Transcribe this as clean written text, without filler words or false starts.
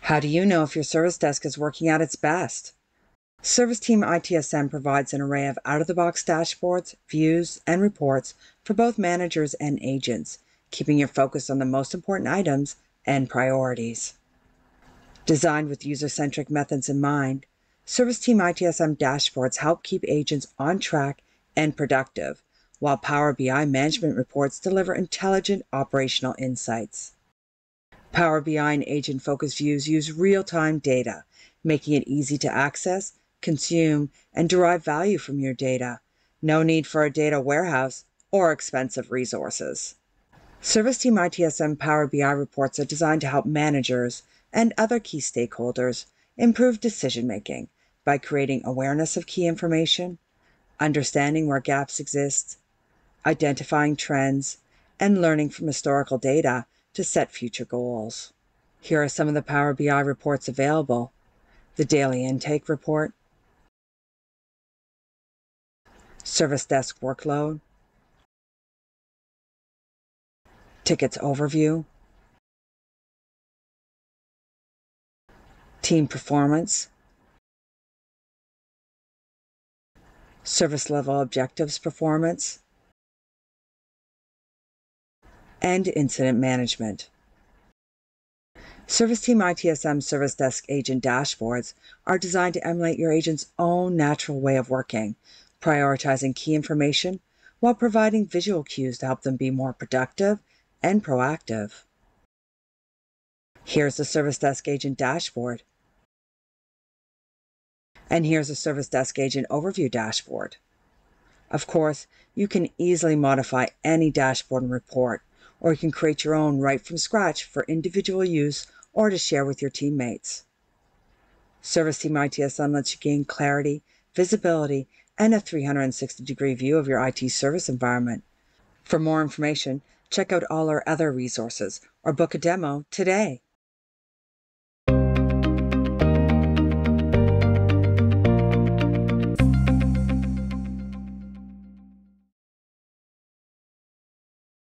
How do you know if your service desk is working at its best? ServiceTeam ITSM provides an array of out-of-the-box dashboards, views, and reports for both managers and agents, keeping your focus on the most important items and priorities. Designed with user-centric methods in mind, ServiceTeam ITSM dashboards help keep agents on track and productive, while Power BI management reports deliver intelligent operational insights. Power BI and agent-focused views use real-time data, making it easy to access, consume, and derive value from your data. No need for a data warehouse or expensive resources. ServiceTeam ITSM Power BI reports are designed to help managers and other key stakeholders improve decision-making by creating awareness of key information, understanding where gaps exist, identifying trends, and learning from historical data to set future goals. Here are some of the Power BI reports available: the Daily Intake Report, Service Desk Workload, Tickets Overview, Team Performance, Service Level Objectives Performance, and Incident Management. ServiceTeam ITSM Service Desk Agent dashboards are designed to emulate your agent's own natural way of working, prioritizing key information while providing visual cues to help them be more productive and proactive. Here's the Service Desk Agent dashboard. And here's a Service Desk Agent Overview dashboard. Of course, you can easily modify any dashboard and report, or you can create your own right from scratch for individual use or to share with your teammates. ServiceTeam ITSM lets you gain clarity, visibility, and a 360-degree view of your IT service environment. For more information, check out all our other resources or book a demo today.